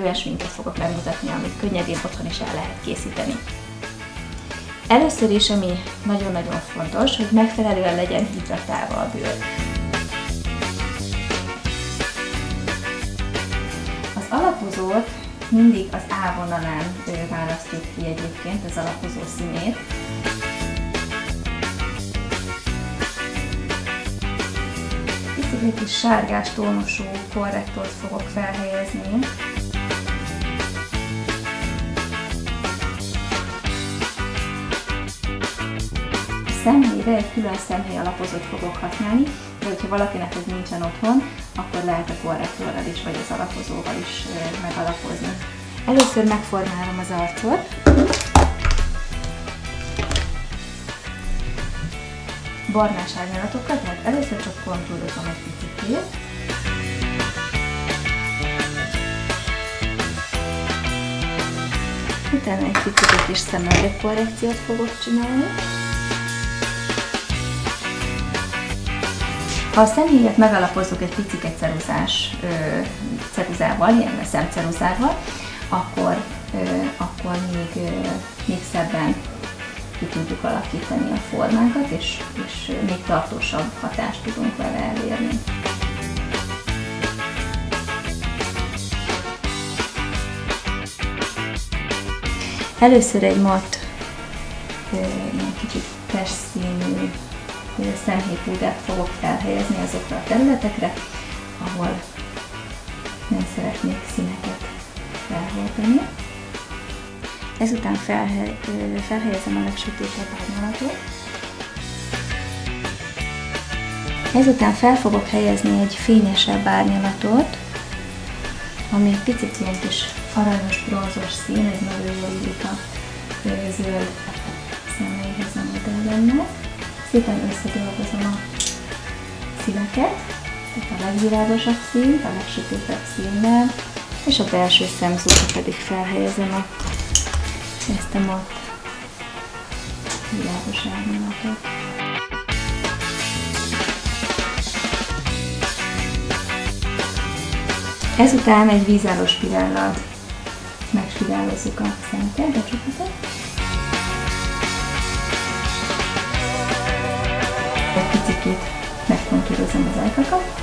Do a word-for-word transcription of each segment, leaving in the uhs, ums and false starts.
olyan sminket fogok megmutatni, amit könnyedén otthon is el lehet készíteni. Először is, ami nagyon-nagyon fontos, hogy megfelelően legyen hidratálva a bőr. Az alapozót mindig az A vonalán választjuk ki egyébként, az alapozó színét. Itt egy kis sárgás tónusú korrektort fogok felhelyezni. A szemhéjre egy külön szemhéj alapozót fogok használni, de hogyha valakinek ez nincsen otthon, akkor lehet a korrektorral is, vagy az alapozóval is megalapozni. Először megformálom az arcot. Barnás árnyalatokkal, tehát először csak kontúrozom egy picit. Utána egy picit kis szemöldökkorrekciót fogok csinálni. Ha a szemhéjat megalapozzuk egy picit ceruzás ceruzával, ilyen szemceruzával, akkor, ö, akkor még, ö, még szebben ki tudjuk alakítani a formánkat, és, és még tartósabb hatást tudunk vele elérni. Először egy matt, ilyen kicsit testszínű szemhéjpúdrát fogok felhelyezni azokra a területekre, ahol nem szeretnék színeket felhelyezeni. Ezután felhe felhelyezem a legsötétebb árnyalatot. Ezután fel fogok helyezni egy fényesebb árnyalatot, ami egy picit ilyen kis aranyos, bronzos szín, egy nagyon jól illik a zöld szemeihez a modellemnek. Szépen összedolgozom a színeket, tehát a legvilágosabb színt, a legsötétebb színnel, és a belső szemzúra pedig felhelyezem a, ezt a matt világos árnyalatot. Ezután egy vízálló spirállal megspirálozzuk a szemeket, becsukhatok. Egy picit megkontúrozom az ajkakat.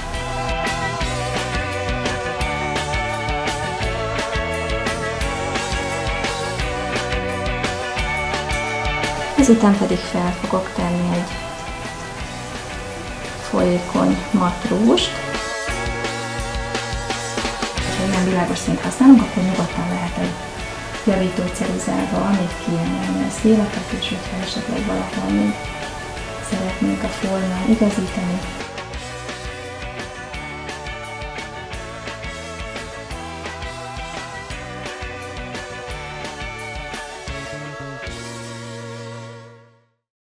Ezután pedig fel fogok tenni egy folyékony matt rúzst. Ha ilyen világos színt használunk, akkor nyugodtan lehet egy javító ceruzával még kiemelni a széleket, és hogyha esetleg valahol még szeretnénk a formán igazítani,